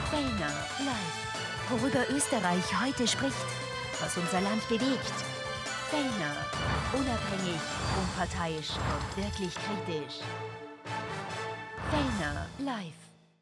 Fellner live. Worüber Österreich heute spricht, was unser Land bewegt. Fellner, unabhängig, unparteiisch und wirklich kritisch. Fellner live.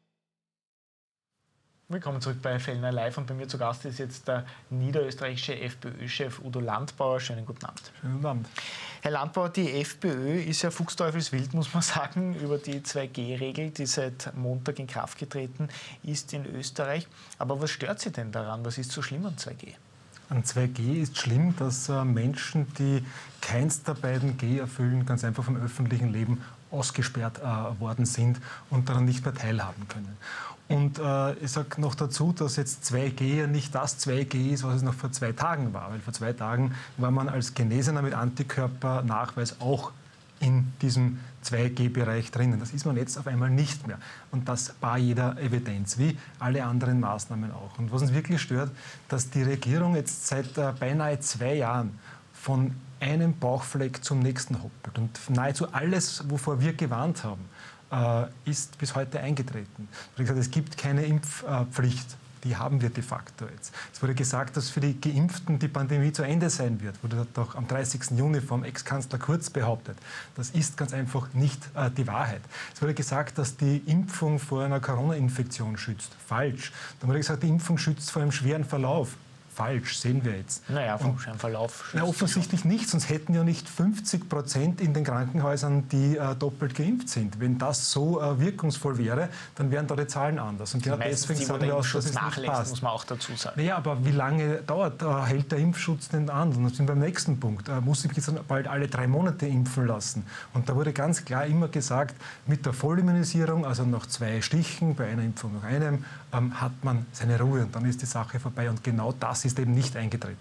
Willkommen zurück bei Fellner Live und bei mir zu Gast ist jetzt der niederösterreichische FPÖ-Chef Udo Landbauer. Schönen guten Abend. Schönen guten Abend. Herr Landbauer, die FPÖ ist ja fuchsteufelswild, muss man sagen, über die 2G-Regel, die seit Montag in Kraft getreten ist in Österreich. Aber was stört Sie denn daran? Was ist so schlimm an 2G? An 2G ist schlimm, dass Menschen, die keins der beiden G erfüllen, ganz einfach vom öffentlichen Leben ausgesperrt worden sind und daran nicht mehr teilhaben können. Und ich sage noch dazu, dass jetzt 2G ja nicht das 2G ist, was es noch vor 2 Tagen war. Weil vor 2 Tagen war man als Genesener mit Antikörpernachweis auch in diesem 2G-Bereich drinnen. Das ist man jetzt auf einmal nicht mehr. Und das bar jeder Evidenz, wie alle anderen Maßnahmen auch. Und was uns wirklich stört, dass die Regierung jetzt seit beinahe 2 Jahren von einem Bauchfleck zum nächsten hoppelt. Und nahezu alles, wovor wir gewarnt haben, ist bis heute eingetreten. Es gibt keine Impfpflicht. Die haben wir de facto jetzt. Es wurde gesagt, dass für die Geimpften die Pandemie zu Ende sein wird. Wurde doch am 30. Juni vom Ex-Kanzler Kurz behauptet. Das ist ganz einfach nicht die Wahrheit. Es wurde gesagt, dass die Impfung vor einer Corona-Infektion schützt. Falsch. Dann wurde gesagt, die Impfung schützt vor einem schweren Verlauf. Falsch, sehen wir jetzt. Naja, vom schweren Verlauf. Na, offensichtlich nicht, sonst hätten ja nicht 50% in den Krankenhäusern, die doppelt geimpft sind. Wenn das so wirkungsvoll wäre, dann wären da die Zahlen anders. Und genau deswegen sagen wir auch, dass es nicht passt. Muss man auch dazu sagen. Naja, aber wie lange hält der Impfschutz denn an? Und dann sind wir beim nächsten Punkt. Muss ich jetzt bald alle 3 Monate impfen lassen? Und da wurde ganz klar immer gesagt, mit der Vollimmunisierung, also nach 2 Stichen, bei einer Impfung nach einem, hat man seine Ruhe und dann ist die Sache vorbei. Und genau das ist eben nicht eingetreten.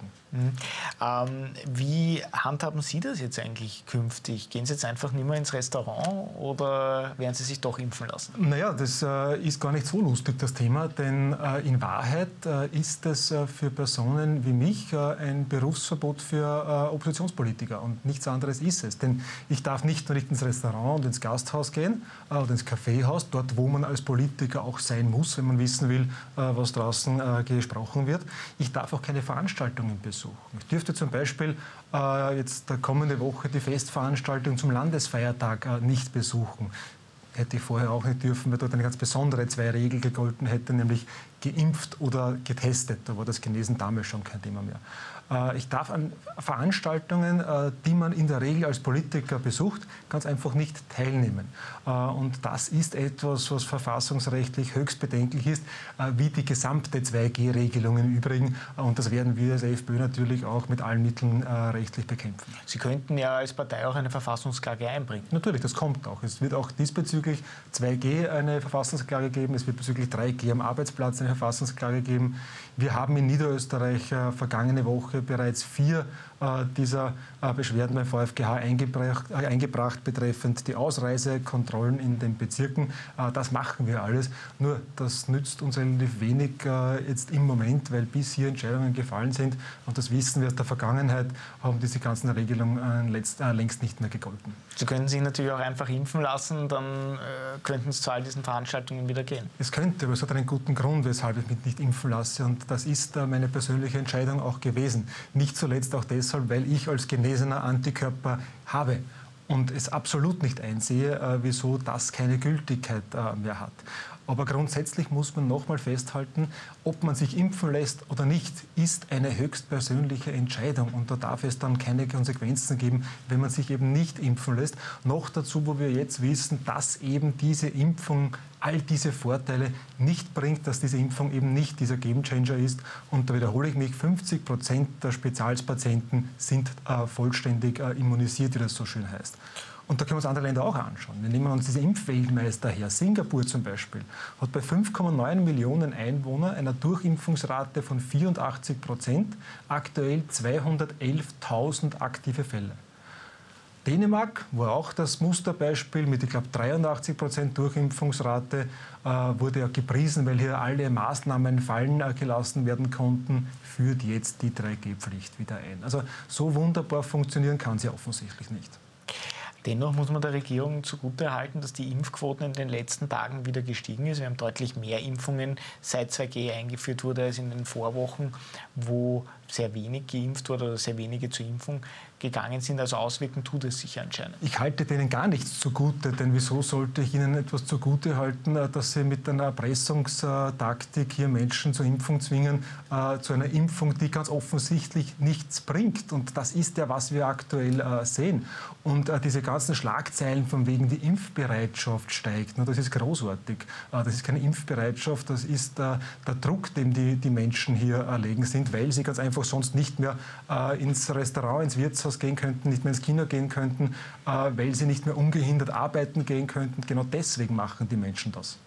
Wie handhaben Sie das jetzt eigentlich künftig? Gehen Sie jetzt einfach nicht mehr ins Restaurant oder werden Sie sich doch impfen lassen? Naja, das ist gar nicht so lustig, das Thema, denn in Wahrheit ist es für Personen wie mich ein Berufsverbot für Oppositionspolitiker und nichts anderes ist es. Denn ich darf nicht nur nicht ins Restaurant und ins Gasthaus gehen oder ins Kaffeehaus, dort wo man als Politiker auch sein muss, wenn man wissen will, was draußen gesprochen wird. Ich darf auch keine Veranstaltungen besuchen. Ich dürfte zum Beispiel jetzt kommende Woche die Festveranstaltung zum Landesfeiertag nicht besuchen. Hätte ich vorher auch nicht dürfen, weil dort eine ganz besondere 2-Regel gegolten hätte, nämlich geimpft oder getestet. Da war das Genesen damals schon kein Thema mehr. Ich darf an Veranstaltungen, die man in der Regel als Politiker besucht, ganz einfach nicht teilnehmen. Und das ist etwas, was verfassungsrechtlich höchst bedenklich ist, wie die gesamte 2G-Regelung im Übrigen. Und das werden wir als FPÖ natürlich auch mit allen Mitteln rechtlich bekämpfen. Sie könnten ja als Partei auch eine Verfassungsklage einbringen. Natürlich, das kommt auch. Es wird auch diesbezüglich 2G eine Verfassungsklage geben. Es wird bezüglich 3G am Arbeitsplatz eine Verfassungsklage geben. Wir haben in Niederösterreich vergangene Woche bereits 4 dieser Beschwerden beim VfGH eingebracht betreffend die Ausreisekontrollen in den Bezirken. Das machen wir alles. Nur das nützt uns relativ wenig jetzt im Moment, weil bis hier Entscheidungen gefallen sind. Und das wissen wir aus der Vergangenheit, haben diese ganzen Regelungen längst nicht mehr gegolten. Sie können sich natürlich auch einfach impfen lassen, dann könnten es zu all diesen Veranstaltungen wieder gehen. Es könnte, aber es hat einen guten Grund, weshalb ich mich nicht impfen lasse. Und das ist meine persönliche Entscheidung auch gewesen. Nicht zuletzt auch deshalb, weil ich als Genesener Antikörper habe und es absolut nicht einsehe, wieso das keine Gültigkeit mehr hat. Aber grundsätzlich muss man nochmal festhalten, ob man sich impfen lässt oder nicht, ist eine höchstpersönliche Entscheidung. Und da darf es dann keine Konsequenzen geben, wenn man sich eben nicht impfen lässt. Noch dazu, wo wir jetzt wissen, dass eben diese Impfung all diese Vorteile nicht bringt, dass diese Impfung eben nicht dieser Gamechanger ist. Und da wiederhole ich mich, 50% der Spezialpatienten sind vollständig immunisiert, wie das so schön heißt. Und da können wir uns andere Länder auch anschauen. Wir nehmen uns diese Impfweltmeister her. Singapur zum Beispiel hat bei 5,9 Millionen Einwohnern einer Durchimpfungsrate von 84%, aktuell 211.000 aktive Fälle. Dänemark war auch das Musterbeispiel mit, ich glaube, 83% Durchimpfungsrate, wurde ja gepriesen, weil hier alle Maßnahmen fallen gelassen werden konnten, führt jetzt die 3G-Pflicht wieder ein. Also so wunderbar funktionieren kann sie offensichtlich nicht. Dennoch muss man der Regierung zugutehalten, dass die Impfquoten in den letzten Tagen wieder gestiegen ist. Wir haben deutlich mehr Impfungen seit 2G eingeführt wurde als in den Vorwochen, wo sehr wenig geimpft wurde oder sehr wenige zur Impfung gegangen sind. Also auswirken tut es sich anscheinend. Ich halte denen gar nichts zugute, denn wieso sollte ich ihnen etwas zugute halten, dass sie mit einer Erpressungstaktik hier Menschen zur Impfung zwingen, zu einer Impfung, die ganz offensichtlich nichts bringt. Und das ist ja, was wir aktuell sehen. Und diese ganzen Schlagzeilen von wegen die Impfbereitschaft steigt, das ist großartig. Das ist keine Impfbereitschaft, das ist der Druck, dem die Menschen hier erlegen sind, weil sie ganz einfach sonst nicht mehr ins Restaurant, ins Wirtshaus gehen könnten, nicht mehr ins Kino gehen könnten, weil sie nicht mehr ungehindert arbeiten gehen könnten. Genau deswegen machen die Menschen das.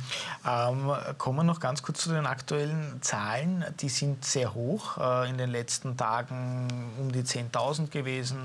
Kommen wir noch ganz kurz zu den aktuellen Zahlen. Die sind sehr hoch, in den letzten Tagen um die 10.000 gewesen.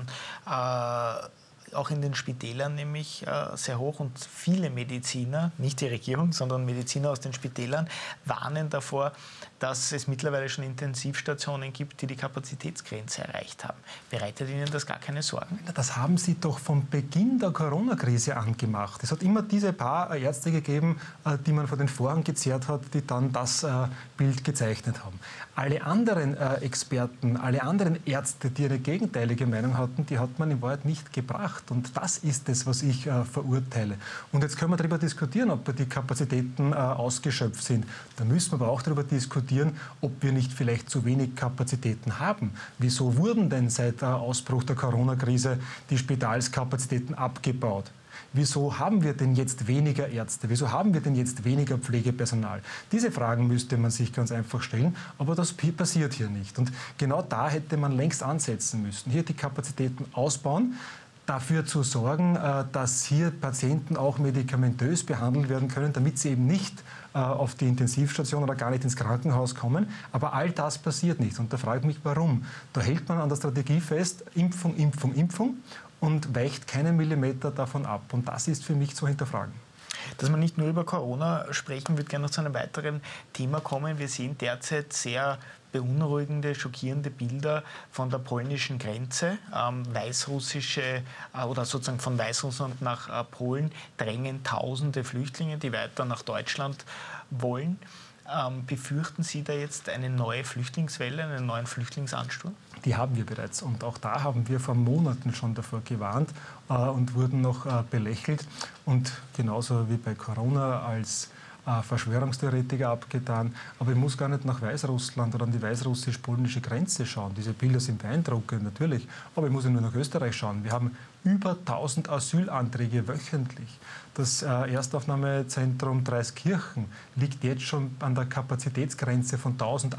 Auch in den Spitälern nämlich sehr hoch, und viele Mediziner, nicht die Regierung, sondern Mediziner aus den Spitälern, warnen davor, dass es mittlerweile schon Intensivstationen gibt, die die Kapazitätsgrenze erreicht haben. Bereitet Ihnen das gar keine Sorgen? Das haben Sie doch von Beginn der Corona-Krise angemacht. Es hat immer diese paar Ärzte gegeben, die man vor den Vorhang gezerrt hat, die dann das Bild gezeichnet haben. Alle anderen Experten, alle anderen Ärzte, die eine gegenteilige Meinung hatten, die hat man in Wahrheit nicht gebracht. Und das ist es, was ich verurteile. Und jetzt können wir darüber diskutieren, ob die Kapazitäten ausgeschöpft sind. Da müssen wir aber auch darüber diskutieren, ob wir nicht vielleicht zu wenig Kapazitäten haben. Wieso wurden denn seit Ausbruch der Corona-Krise die Spitalskapazitäten abgebaut? Wieso haben wir denn jetzt weniger Ärzte? Wieso haben wir denn jetzt weniger Pflegepersonal? Diese Fragen müsste man sich ganz einfach stellen, aber das passiert hier nicht. Und genau da hätte man längst ansetzen müssen. Hier die Kapazitäten ausbauen, dafür zu sorgen, dass hier Patienten auch medikamentös behandelt werden können, damit sie eben nicht auf die Intensivstation oder gar nicht ins Krankenhaus kommen. Aber all das passiert nicht. Und da frage ich mich, warum? Da hält man an der Strategie fest, Impfung, Impfung, Impfung, und weicht keinen Millimeter davon ab. Und das ist für mich zu hinterfragen. Dass wir nicht nur über Corona sprechen, wird gerne noch zu einem weiteren Thema kommen. Wir sehen derzeit sehr beunruhigende, schockierende Bilder von der polnischen Grenze. Weißrussische oder sozusagen von Weißrussland nach Polen drängen Tausende Flüchtlinge, die weiter nach Deutschland wollen. Befürchten Sie da jetzt eine neue Flüchtlingswelle, einen neuen Flüchtlingsansturm? Die haben wir bereits. Und auch da haben wir vor Monaten schon davor gewarnt und wurden noch belächelt. Und genauso wie bei Corona als Verschwörungstheoretiker abgetan. Aber ich muss gar nicht nach Weißrussland oder an die weißrussisch-polnische Grenze schauen. Diese Bilder sind beeindruckend, natürlich. Aber ich muss ja nur nach Österreich schauen. Wir haben über 1000 Asylanträge wöchentlich. Das Erstaufnahmezentrum Dreiskirchen liegt jetzt schon an der Kapazitätsgrenze von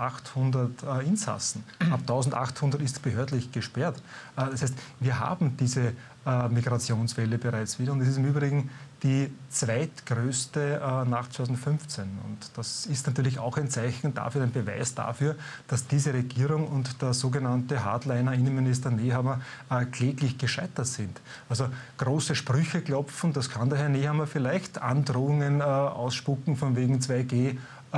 1800 Insassen. Ab 1800 ist behördlich gesperrt. Das heißt, wir haben diese Migrationswelle bereits wieder. Und es ist im Übrigen die zweitgrößte nach 2015. Und das ist natürlich auch ein Zeichen dafür, ein Beweis dafür, dass diese Regierung und der sogenannte Hardliner Innenminister Nehammer kläglich gescheitert sind. Also große Sprüche klopfen, das kann der Herr Nehammer vielleicht, Androhungen ausspucken von wegen 2G.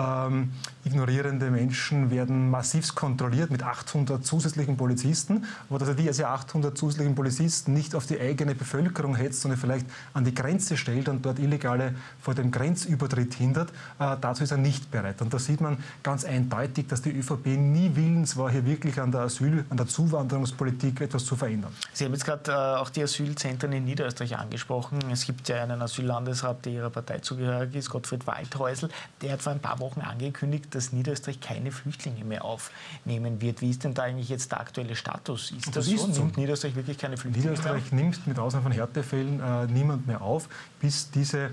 Ignorierende Menschen werden massivst kontrolliert mit 800 zusätzlichen Polizisten. Aber dass er diese 800 zusätzlichen Polizisten nicht auf die eigene Bevölkerung hetzt, sondern vielleicht an die Grenze stellt und dort Illegale vor dem Grenzübertritt hindert, dazu ist er nicht bereit. Und da sieht man ganz eindeutig, dass die ÖVP nie willens war, hier wirklich an der Zuwanderungspolitik etwas zu verändern. Sie haben jetzt gerade auch die Asylzentren in Niederösterreich angesprochen. Es gibt ja einen Asyllandesrat, der Ihrer Partei zugehörig ist, Gottfried Waldhäusl. Der hat vor ein paar Wochen angekündigt, dass Niederösterreich keine Flüchtlinge mehr aufnehmen wird. Wie ist denn da eigentlich jetzt der aktuelle Status? Ist das so? Nimmt Niederösterreich wirklich keine Flüchtlinge mehr auf? Niederösterreich nimmt mit Ausnahme von Härtefällen niemand mehr auf, bis dieser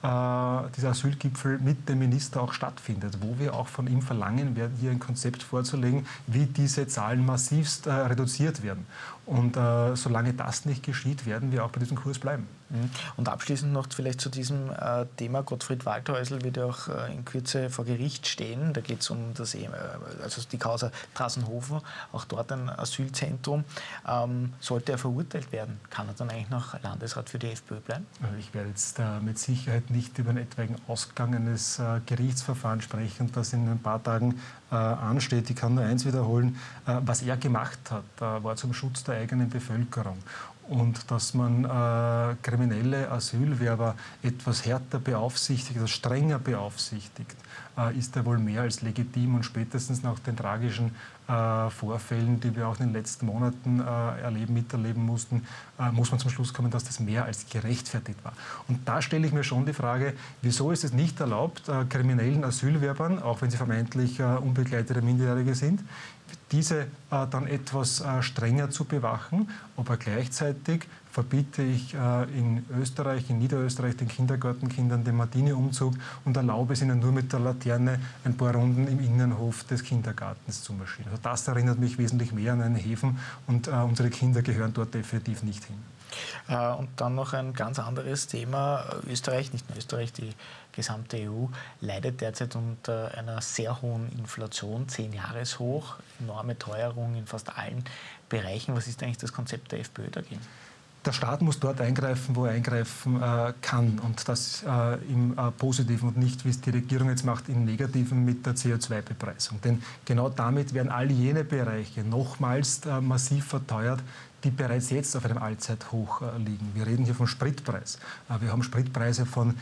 Asylgipfel mit dem Minister auch stattfindet, wo wir auch von ihm verlangen werden, hier ein Konzept vorzulegen, wie diese Zahlen massivst reduziert werden. Und solange das nicht geschieht, werden wir auch bei diesem Kurs bleiben. Und abschließend noch vielleicht zu diesem Thema. Gottfried Waldhäusl wird ja auch in Kürze vor Gericht stehen. Da geht es um also die Causa Trassenhofen, auch dort ein Asylzentrum. Sollte er verurteilt werden, kann er dann eigentlich noch Landesrat für die FPÖ bleiben? Ich werde jetzt mit Sicherheit nicht über einen etwaigen Ausgang eines Gerichtsverfahrens sprechen, das in ein paar Tagen ansteht. Ich kann nur eins wiederholen, was er gemacht hat, war zum Schutz der eigenen Bevölkerung. und dass man kriminelle Asylwerber etwas härter beaufsichtigt, also strenger beaufsichtigt, ist ja wohl mehr als legitim. Und spätestens nach den tragischen Vorfällen, die wir auch in den letzten Monaten miterleben mussten, muss man zum Schluss kommen, dass das mehr als gerechtfertigt war. Und da stelle ich mir schon die Frage, wieso ist es nicht erlaubt, kriminellen Asylwerbern, auch wenn sie vermeintlich unbegleitete Minderjährige sind, diese dann etwas strenger zu bewachen, aber gleichzeitig verbiete ich in Österreich, in Niederösterreich, den Kindergartenkindern den Martini-Umzug und erlaube es ihnen nur mit der Laterne ein paar Runden im Innenhof des Kindergartens zu marschieren. Also das erinnert mich wesentlich mehr an einen Häfen und unsere Kinder gehören dort definitiv nicht hin. Und dann noch ein ganz anderes Thema. Österreich, nicht nur Österreich, die gesamte EU leidet derzeit unter einer sehr hohen Inflation, 10-Jahreshoch, enorme Teuerung in fast allen Bereichen. Was ist eigentlich das Konzept der FPÖ dagegen? Der Staat muss dort eingreifen, wo er eingreifen kann, und das im Positiven und nicht, wie es die Regierung jetzt macht, im Negativen mit der CO2-Bepreisung. Denn genau damit werden all jene Bereiche nochmals massiv verteuert, die bereits jetzt auf einem Allzeithoch liegen. Wir reden hier vom Spritpreis. Wir haben Spritpreise von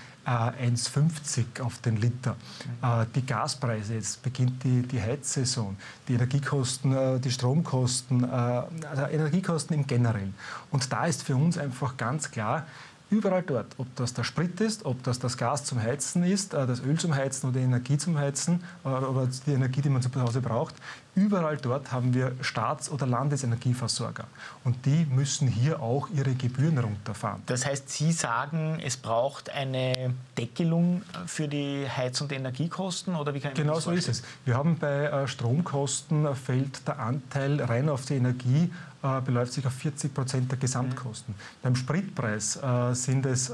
1,50 auf den Liter. Die Gaspreise, jetzt beginnt die Heizsaison, die Energiekosten, die Stromkosten, also Energiekosten im Generellen. Und da ist für uns einfach ganz klar, überall dort, ob das der Sprit ist, ob das das Gas zum Heizen ist, das Öl zum Heizen oder die Energie zum Heizen oder die Energie, die man zu Hause braucht, überall dort haben wir Staats- oder Landesenergieversorger. Und die müssen hier auch ihre Gebühren runterfahren. Das heißt, Sie sagen, es braucht eine Deckelung für die Heiz- und Energiekosten? Oder wie kann ich mir das vorstellen? Genau so ist es. Wir haben bei Stromkosten fällt der Anteil rein auf die Energie beläuft sich auf 40% der Gesamtkosten. Beim Spritpreis sind es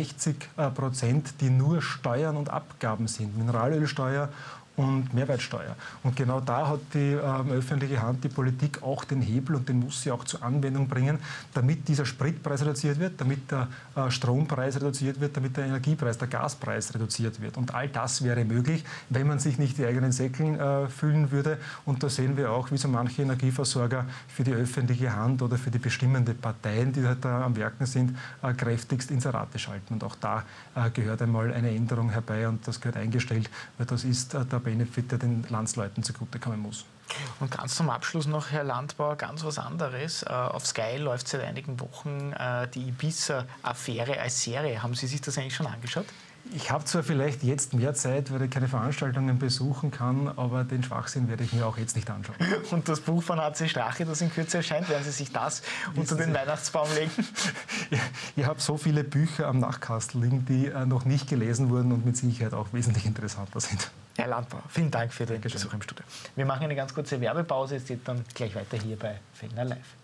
60%, die nur Steuern und Abgaben sind. Mineralölsteuer und Mehrwertsteuer. Und genau da hat die öffentliche Hand, die Politik, auch den Hebel, und den muss sie auch zur Anwendung bringen, damit dieser Spritpreis reduziert wird, damit der Strompreis reduziert wird, damit der Energiepreis, der Gaspreis reduziert wird. Und all das wäre möglich, wenn man sich nicht die eigenen Säckeln füllen würde. Und da sehen wir auch, wie so manche Energieversorger für die öffentliche Hand oder für die bestimmende Parteien, die halt da am Werken sind, kräftigst Inserate schalten. Und auch da gehört einmal eine Änderung herbei, und das gehört eingestellt, weil das ist der Benefit, der den Landsleuten zugutekommen muss. Und ganz zum Abschluss noch, Herr Landbauer, ganz was anderes. Auf Sky läuft seit einigen Wochen die Ibiza-Affäre als Serie. Haben Sie sich das eigentlich schon angeschaut? Ich habe zwar vielleicht jetzt mehr Zeit, weil ich keine Veranstaltungen besuchen kann, aber den Schwachsinn werde ich mir auch jetzt nicht anschauen. Und das Buch von HC Strache, das in Kürze erscheint, werden Sie sich das unter den Weihnachtsbaum legen? Ich habe so viele Bücher am Nachkastel liegen, die noch nicht gelesen wurden und mit Sicherheit auch wesentlich interessanter sind. Herr Landbauer, vielen Dank für den Besuch im Studio. Wir machen eine ganz kurze Werbepause, es geht dann gleich weiter hier bei Fellner Live.